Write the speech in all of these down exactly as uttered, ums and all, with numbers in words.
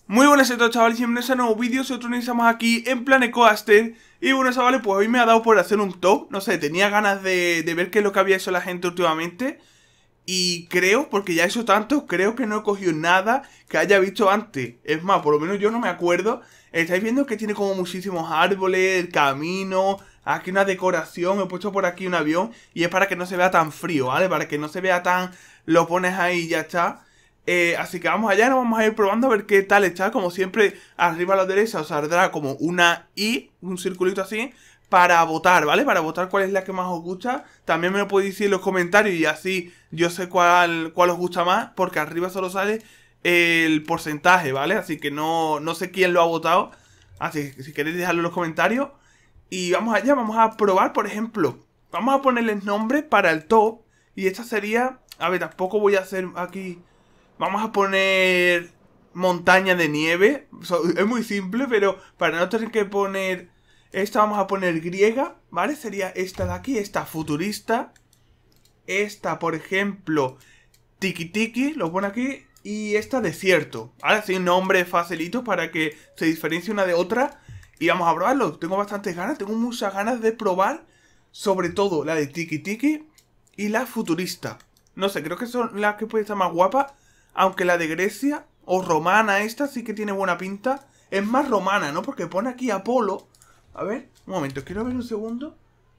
Muy buenas a todos, chavales, bienvenidos a un nuevo vídeo. Nosotros estamos aquí en Planet Coaster. Y bueno, chavales, pues hoy me ha dado por hacer un top. No sé, tenía ganas de, de ver qué es lo que había hecho la gente últimamente. Y creo, porque ya he hecho tanto, creo que no he cogido nada que haya visto antes. Es más, por lo menos yo no me acuerdo. Estáis viendo que tiene como muchísimos árboles, el camino, aquí una decoración. He puesto por aquí un avión y es para que no se vea tan frío, ¿vale? Para que no se vea tan... Lo pones ahí y ya está. Eh, así que vamos allá, nos vamos a ir probando a ver qué tal está. Como siempre, arriba a la derecha os saldrá como una I, un circulito así, para votar, ¿vale? Para votar cuál es la que más os gusta. También me lo podéis decir en los comentarios y así yo sé cuál, cuál os gusta más, porque arriba solo sale el porcentaje, ¿vale? Así que no, no sé quién lo ha votado. Así que si queréis dejarlo en los comentarios. Y vamos allá, vamos a probar, por ejemplo, vamos a ponerles nombre para el top. Y esta sería, a ver, tampoco voy a hacer aquí... Vamos a poner montaña de nieve. Es muy simple, pero para no tener que poner... Esta vamos a poner griega, ¿vale? Sería esta de aquí, esta futurista. Esta, por ejemplo, tiki tiki, lo pone aquí. Y esta desierto, ¿vale? Así nombres facilitos para que se diferencie una de otra. Y vamos a probarlo. Tengo bastantes ganas, tengo muchas ganas de probar. Sobre todo la de tiki tiki y la futurista. No sé, creo que son las que pueden estar más guapas. Aunque la de Grecia o romana esta sí que tiene buena pinta. Es más romana, ¿no? Porque pone aquí Apolo. A ver, un momento, quiero ver un segundo.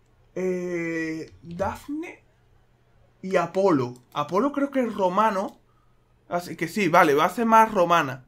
Eh, Dafne y Apolo. Apolo creo que es romano. Así que sí, vale, va a ser más romana.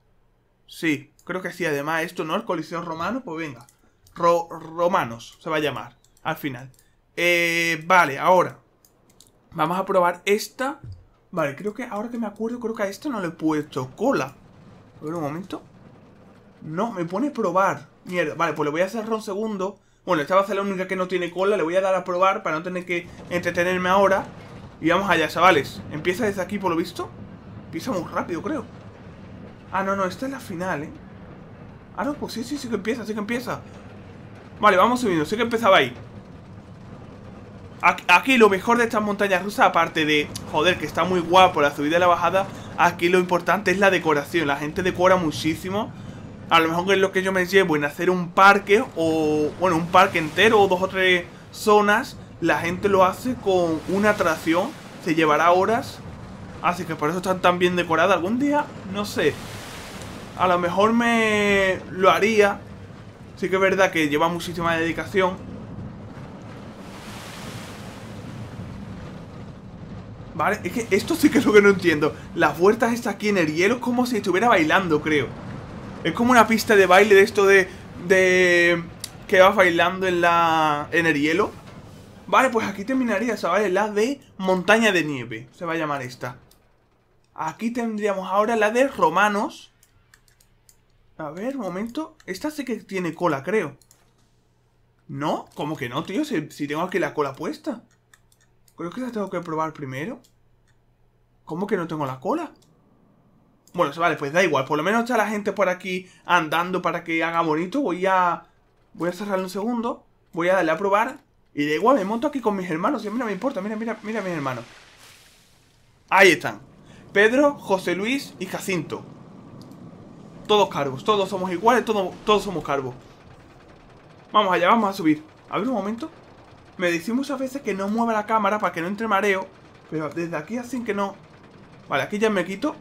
Sí, creo que sí. Además esto, ¿no? El Coliseo romano, pues venga. Ro romanos se va a llamar al final. Eh, vale, ahora vamos a probar esta. Vale, creo que, ahora que me acuerdo, creo que a esta no le he puesto cola. A ver un momento. No, me pone probar. Mierda, vale, pues le voy a cerrar un segundo. Bueno, esta va a ser la única que no tiene cola. Le voy a dar a probar para no tener que entretenerme ahora. Y vamos allá, chavales. Empieza desde aquí, por lo visto. Empieza muy rápido, creo. Ah, no, no, esta es la final, ¿eh? Ah, no, pues sí, sí, sí que empieza, sí que empieza. Vale, vamos subiendo, sí que empezaba ahí. Aquí lo mejor de estas montañas rusas, aparte de, joder, que está muy guapo la subida y la bajada, aquí lo importante es la decoración. La gente decora muchísimo. A lo mejor es lo que yo me llevo en hacer un parque o, bueno, un parque entero o dos o tres zonas. La gente lo hace con una atracción, se llevará horas. Así que por eso están tan bien decoradas. Algún día, no sé, a lo mejor me lo haría. Sí que es verdad que lleva muchísima dedicación. Vale, es que esto sí que es lo que no entiendo. Las vueltas estas aquí en el hielo es como si estuviera bailando, creo. Es como una pista de baile de esto de... De... Que vas bailando en la... En el hielo. Vale, pues aquí terminaría, ¿sabes? La de montaña de nieve. Se va a llamar esta. Aquí tendríamos ahora la de romanos. A ver, un momento. Esta sí que tiene cola, creo. ¿No? ¿Cómo que no, tío? Si, si tengo aquí la cola puesta. Creo que la tengo que probar primero. ¿Cómo que no tengo la cola? Bueno, vale, pues da igual. Por lo menos está la gente por aquí andando para que haga bonito. Voy a... Voy a cerrarlo un segundo. Voy a darle a probar. Y da igual, me monto aquí con mis hermanos. Y a mí no me importa. Mira, mira, mira a mis hermanos. Ahí están. Pedro, José Luis y Jacinto. Todos cargos. Todos somos iguales. Todos, todos somos cargos. Vamos allá, vamos a subir. A ver un momento. Me decís muchas veces que no mueva la cámara para que no entre mareo. Pero desde aquí hacen que no. Vale, aquí ya me quito.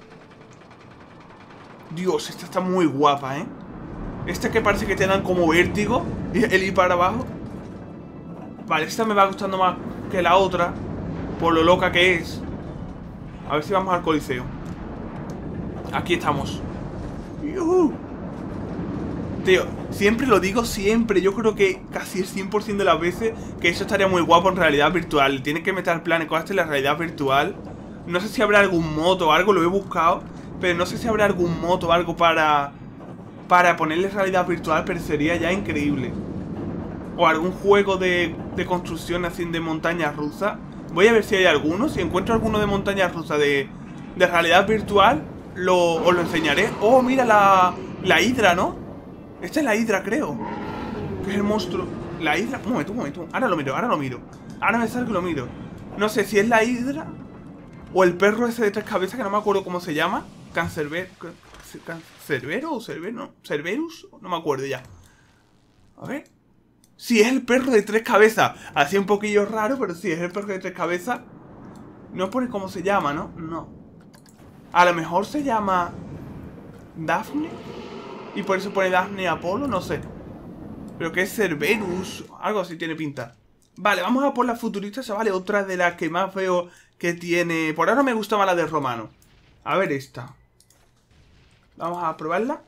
Dios, esta está muy guapa, ¿eh? Esta que parece que te dan como vértigo. El ir para abajo. Vale, esta me va gustando más que la otra. Por lo loca que es. A ver si vamos al Coliseo. Aquí estamos. ¡Yuhu! Tío, siempre lo digo, siempre. Yo creo que casi el cien por ciento de las veces que eso estaría muy guapo en realidad virtual. Tiene que meter Planet Coaster en la realidad virtual. No sé si habrá algún mod o algo, lo he buscado. Pero no sé si habrá algún mod o algo para Para ponerle realidad virtual, pero sería ya increíble. O algún juego de, de construcción así de montañas rusas. Voy a ver si hay alguno. Si encuentro alguno de montañas rusas de, de realidad virtual, lo, os lo enseñaré. Oh, mira la, la hidra, ¿no? Esta es la hidra, creo. Que es el monstruo. La hidra. Un momento, un momento. Ahora lo miro, ahora lo miro. Ahora me salgo y lo miro. No sé si es la hidra o el perro ese de tres cabezas, que no me acuerdo cómo se llama. Cancerbero. ¿Cerbero o Cerbero? ¿Cerberus? No me acuerdo ya. A ver. Sí, es el perro de tres cabezas. Así un poquillo raro, pero sí, es el perro de tres cabezas. No pone cómo se llama, ¿no? No. A lo mejor se llama Daphne. Y por eso pone Daphne Apolo, no sé. Pero que es Cerberus. Algo así tiene pinta. Vale, vamos a por la futurista, chavales. Otra de las que más veo que tiene... Por ahora me gusta más la de Romano. A ver esta. Vamos a probarla.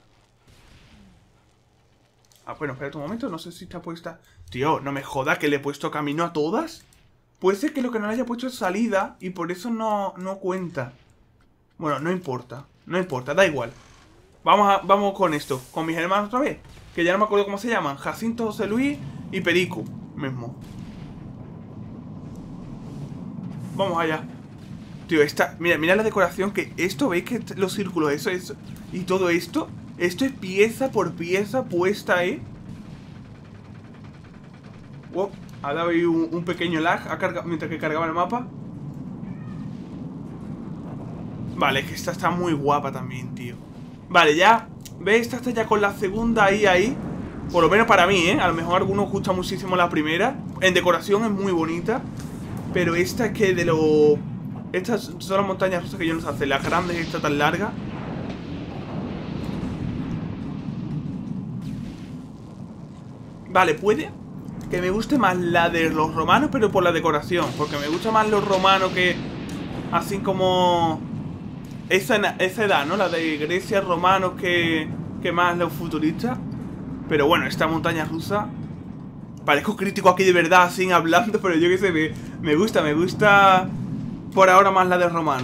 Ah, bueno, espérate un momento. No sé si está puesta... Tío, no me joda que le he puesto camino a todas. Puede ser que lo que no le haya puesto es salida y por eso no, no cuenta. Bueno, no importa. No importa, da igual. Vamos, a, vamos con esto. Con mis hermanos otra vez. Que ya no me acuerdo cómo se llaman. Jacinto, José Luis y Perico. Mismo. Vamos allá. Tío, esta... Mira, mira la decoración que... Esto, ¿veis que los círculos, eso, eso? Y todo esto... Esto es pieza por pieza puesta, ¿eh? Wow, ha dado ahí un, un pequeño lag ha cargado, mientras que cargaba el mapa. Vale, es que esta está muy guapa también, tío. Vale, ya... ¿Ves? Esta está ya con la segunda ahí, ahí. Por lo menos para mí, ¿eh? A lo mejor a algunos gusta muchísimo la primera. En decoración es muy bonita. Pero esta es que de lo... Estas son las montañas rusas que yo no sé hacer. Las grandes, esta tan larga. Vale, puede que me guste más la de los romanos, pero por la decoración. Porque me gusta más los romanos que... Así como... Esa, esa edad, ¿no? La de Grecia, romanos, que, que más los futuristas. Pero bueno, esta montaña rusa... Parezco crítico aquí de verdad, así hablando, pero yo qué sé, me, me gusta, me gusta... Por ahora más la de romano.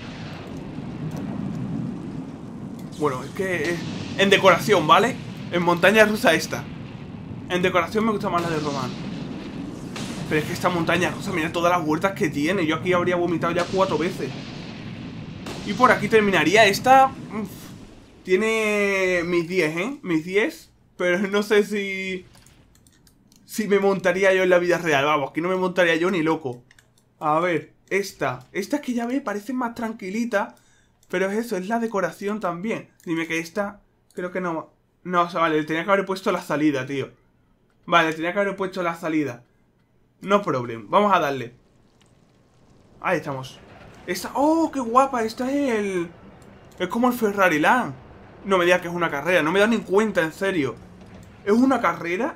Bueno, es que... Es, en decoración, ¿vale? En montaña rusa esta. En decoración me gusta más la de romano. Pero es que esta montaña rusa, mira todas las vueltas que tiene. Yo aquí habría vomitado ya cuatro veces. Y por aquí terminaría esta. Uf, tiene mis diez, ¿eh? Mis diez. Pero no sé si... Si me montaría yo en la vida real. Vamos, que no me montaría yo ni loco. A ver, esta. Esta es que ya ve, parece más tranquilita. Pero es eso, es la decoración también. Dime que esta... Creo que no... No, o sea, vale, le tenía que haber puesto la salida, tío. Vale, le tenía que haber puesto la salida. No problem, vamos a darle. Ahí estamos. Esta... ¡Oh, qué guapa! Esta es el... Es como el Ferrari Land. No me digas que es una carrera, no me dan ni cuenta, en serio. ¿Es una carrera?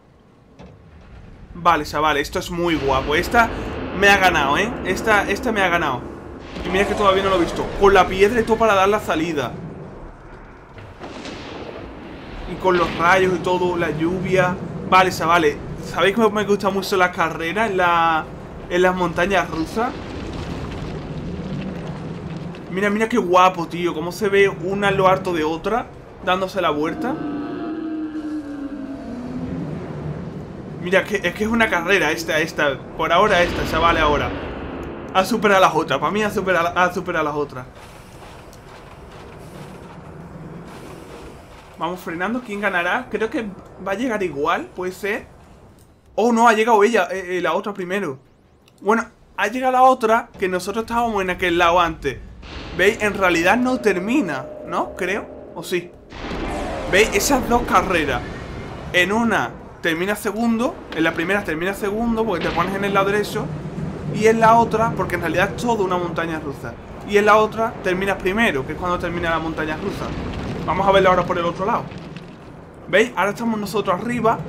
Vale, chavales, esto es muy guapo. Esta me ha ganado, ¿eh? Esta, esta me ha ganado. Y mira que todavía no lo he visto. Con la piedra y todo para dar la salida. Y con los rayos y todo, la lluvia. Vale, chavales, ¿sabéis cómo me gusta mucho las carreras en, la, en las montañas rusas? Mira, mira qué guapo, tío. Cómo se ve una en lo harto de otra, dándose la vuelta. Mira, que, es que es una carrera esta, esta. Por ahora esta, chavales, ahora. Ha superado a las otras. Para mí ha superado, ha superado a las otras. Vamos frenando. ¿Quién ganará? Creo que va a llegar igual. Puede ser. Oh, no, ha llegado ella. Eh, eh, la otra primero. Bueno, ha llegado la otra. Que nosotros estábamos en aquel lado antes. ¿Veis? En realidad no termina, ¿no? Creo. ¿O sí? ¿Veis? Esas dos carreras. En una termina segundo. En la primera termina segundo porque te pones en el lado derecho. Y en la otra, porque en realidad es todo una montaña rusa. Y en la otra terminas primero, que es cuando termina la montaña rusa. Vamos a verlo ahora por el otro lado. ¿Veis? Ahora estamos nosotros arriba.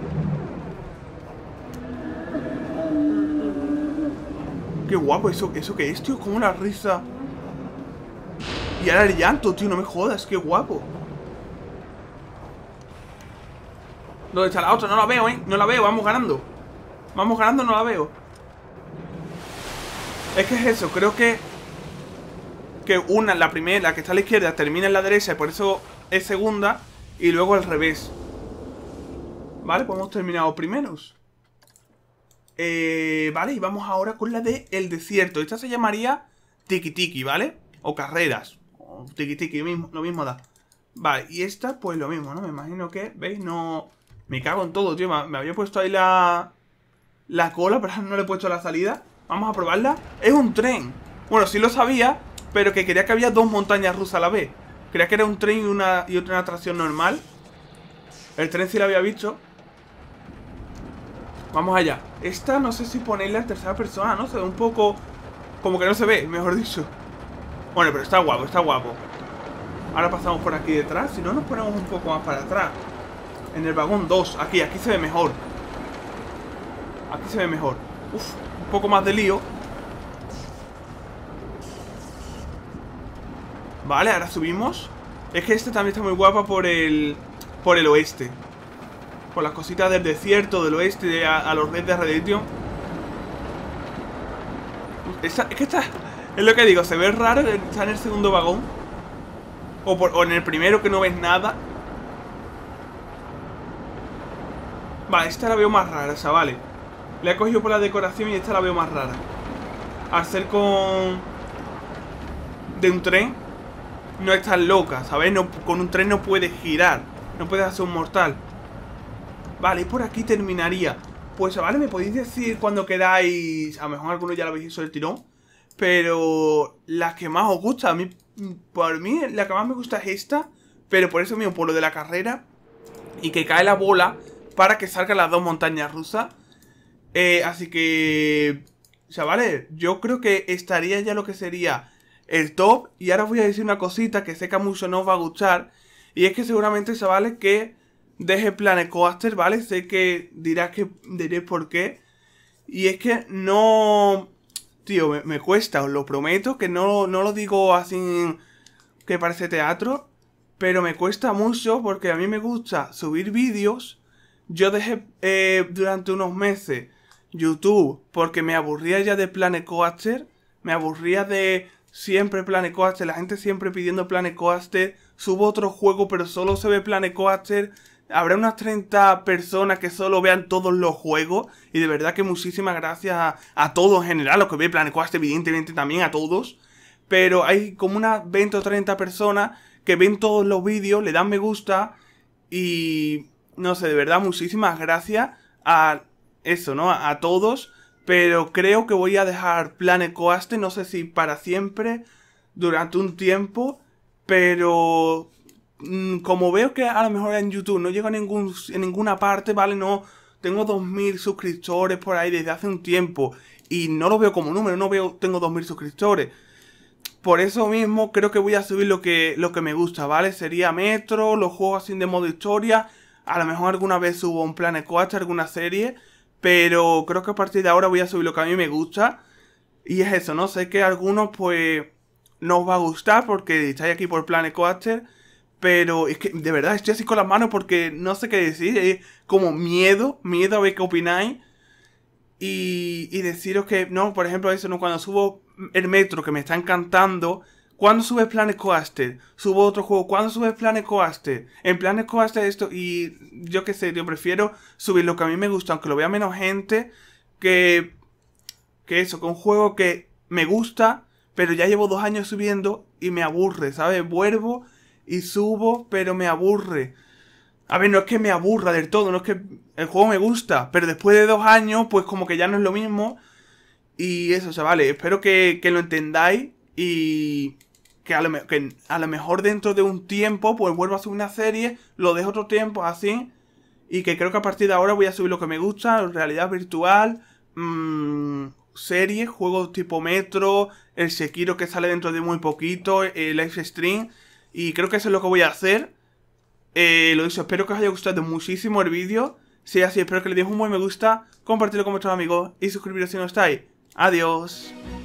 Qué guapo, ¿eso, eso qué es, tío? Como una risa. Y ahora el llanto, tío, no me jodas, qué guapo. ¿Dónde está la otra? No la veo, ¿eh? No la veo, vamos ganando. Vamos ganando, no la veo. Es que es eso, creo que Que una, la primera, la que está a la izquierda, termina en la derecha y por eso es segunda. Y luego al revés. Vale, pues hemos terminado primeros. Eh, vale, y vamos ahora con la de el desierto. Esta se llamaría Tiki Tiki, ¿vale? O carreras. O Tiki Tiki, mismo, lo mismo da. Vale, y esta pues lo mismo, ¿no? Me imagino que, ¿veis? No... Me cago en todo, tío. Me había puesto ahí la... La cola, pero no le he puesto la salida. Vamos a probarla. Es un tren. Bueno, sí lo sabía, pero que quería que había dos montañas rusas a la vez. Creía que era un tren y una y otra atracción normal. El tren sí lo había visto. Vamos allá. Esta no sé si ponerla en tercera persona, ¿no? Se ve un poco... como que no se ve, mejor dicho. Bueno, pero está guapo, está guapo. Ahora pasamos por aquí detrás. Si no, nos ponemos un poco más para atrás. En el vagón dos. Aquí, aquí se ve mejor. Aquí se ve mejor. Uf, un poco más de lío. Vale, ahora subimos. Es que este también está muy guapa por el... por el oeste. Por las cositas del desierto, del oeste, de a, a los Red Dead Redemption. Esta, es que está... es lo que digo, se ve raro estar en el segundo vagón. O, por, o en el primero que no ves nada. Vale, esta la veo más rara, chavales. La he cogido por la decoración y esta la veo más rara. Al ser con... de un tren, no es tan loca, ¿sabes? No, con un tren no puedes girar. No puedes hacer un mortal. Vale, y por aquí terminaría. Pues, chavales, me podéis decir cuando queráis... a lo mejor algunos ya lo habéis hecho el tirón. Pero la que más os gusta, a mí... por mí, la que más me gusta es esta. Pero por eso mismo, por lo de la carrera. Y que cae la bola para que salgan las dos montañas rusas. Eh, así que... chavales, yo creo que estaría ya lo que sería el top. Y ahora os voy a decir una cosita que sé que a muchos no os va a gustar. Y es que seguramente, chavales, que deje Planet Coaster, ¿vale? Sé que dirás que diré por qué. Y es que no... tío, me, me cuesta, os lo prometo. Que no, no lo digo así que parece teatro. Pero me cuesta mucho porque a mí me gusta subir vídeos. Yo dejé eh, durante unos meses YouTube porque me aburría ya de Planet Coaster. Me aburría de siempre Planet Coaster. La gente siempre pidiendo Planet Coaster. Subo otro juego pero solo se ve Planet Coaster. Habrá unas treinta personas que solo vean todos los juegos. Y de verdad que muchísimas gracias a, a todos en general. Los que ven Planet Coaster, evidentemente también a todos. Pero hay como unas veinte o treinta personas que ven todos los vídeos, le dan me gusta. Y no sé, de verdad muchísimas gracias a eso, ¿no? A, a todos. Pero creo que voy a dejar Planet Coaster, no sé si para siempre, durante un tiempo. Pero... como veo que a lo mejor en YouTube no llego a ningún, en ninguna parte, ¿vale? No tengo dos mil suscriptores por ahí desde hace un tiempo. Y no lo veo como número, no veo, tengo dos mil suscriptores. Por eso mismo creo que voy a subir lo que, lo que me gusta, ¿vale? Sería Metro, los juegos así de modo historia. A lo mejor alguna vez subo un Planet Coaster, alguna serie. Pero creo que a partir de ahora voy a subir lo que a mí me gusta. Y es eso, ¿no? Sé que a algunos pues no os va a gustar porque estáis aquí por Planet Coaster. Pero es que de verdad estoy así con las manos porque no sé qué decir. Es como miedo, miedo a ver qué opináis. Y, y deciros que, no, por ejemplo, eso, ¿no? Cuando subo el Metro, que me está encantando. ¿Cuándo subes Planet Coaster? Subo otro juego. ¿Cuándo subes Planet Coaster? En Planet Coaster esto. Y yo qué sé, yo prefiero subir lo que a mí me gusta, aunque lo vea menos gente. Que, que eso, que un juego que me gusta, pero ya llevo dos años subiendo y me aburre, ¿sabes? Vuelvo y subo, pero me aburre. A ver, no es que me aburra del todo, no es que el juego me gusta, pero después de dos años, pues como que ya no es lo mismo. Y eso, chavales, espero que, que lo entendáis y que a, lo, que a lo mejor dentro de un tiempo, pues vuelvo a subir una serie, lo dejo otro tiempo así. Y que creo que a partir de ahora voy a subir lo que me gusta, realidad virtual, mmm, series, juegos tipo Metro, el Sekiro que sale dentro de muy poquito, el live stream. Y creo que eso es lo que voy a hacer. Eh, lo dicho, espero que os haya gustado muchísimo el vídeo. Si es así, espero que le deis un buen me gusta, compartirlo con vuestros amigos y suscribiros si no estáis. Adiós.